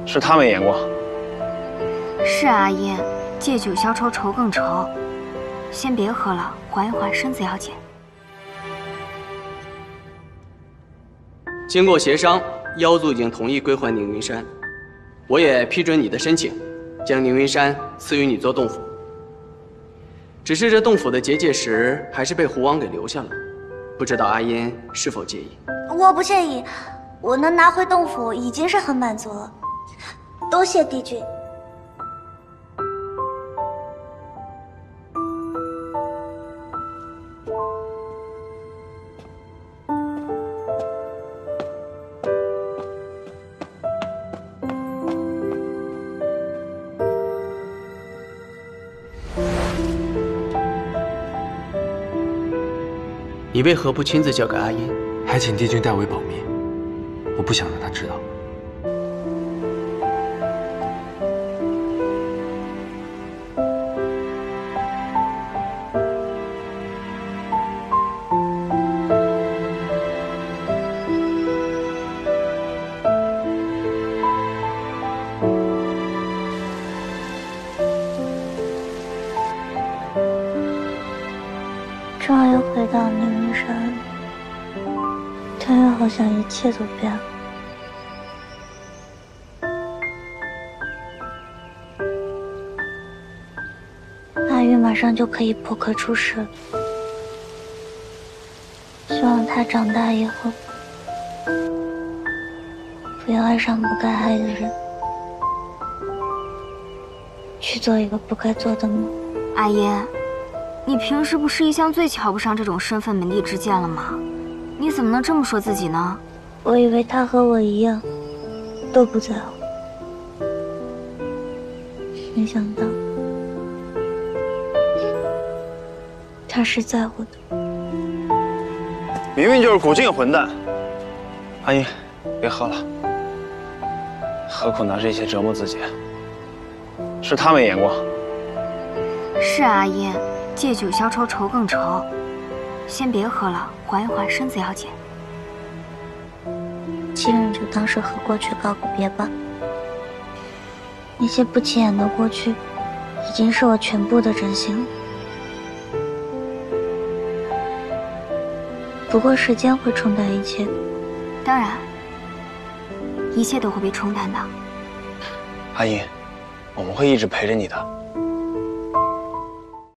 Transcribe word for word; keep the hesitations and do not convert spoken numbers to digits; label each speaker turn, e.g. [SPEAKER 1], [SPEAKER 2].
[SPEAKER 1] 是他没演过。
[SPEAKER 2] 是啊，阿英，借酒消愁愁更愁。先别喝了，缓一缓身子要紧。
[SPEAKER 3] 经过协商，妖族已经同意归还宁云山，我也批准你的申请，将宁云山赐予你做洞府。只是这洞府的结界石还是被狐王给留下了，不知道阿音是否介意？
[SPEAKER 4] 我不介意，我能拿回洞府已经是很满足了。多谢帝君。
[SPEAKER 3] 你为何不亲自交给阿音？
[SPEAKER 5] 还请帝君代为保密，我不想让他知道。
[SPEAKER 4] 终于回到宁云山，但又好像一切都变了。阿玉马上就可以破壳出世了，希望他长大以后不要爱上不该爱的人，去做一个不该做的梦。
[SPEAKER 2] 阿音。你平时不是一向最瞧不上这种身份门第之见了吗？你怎么能这么说自己呢？
[SPEAKER 4] 我以为他和我一样，都不在乎，没想到他是在乎的。
[SPEAKER 1] 明明就是古镜混蛋！阿英，别喝了，何苦拿这些折磨自己？是他没演过。
[SPEAKER 2] 是啊，阿英。借酒消愁愁更愁，先别喝了，缓一缓身子要紧。
[SPEAKER 4] 今日就当是和过去告个别吧。那些不起眼的过去，已经是我全部的真心了。不过时间会冲淡一切。
[SPEAKER 2] 当然，一切都会被冲淡的。
[SPEAKER 1] 阿英，我们会一直陪着你的。